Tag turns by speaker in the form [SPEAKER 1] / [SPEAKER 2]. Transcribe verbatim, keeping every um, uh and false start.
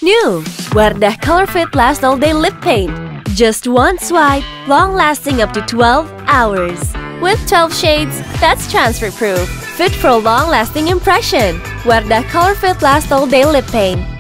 [SPEAKER 1] New Wardah Colorfit Last All Day Lip Paint. Just one swipe, long-lasting up to twelve hours. With twelve shades, that's transfer-proof. Fit for a long-lasting impression. Wardah Colorfit Last All Day Lip Paint.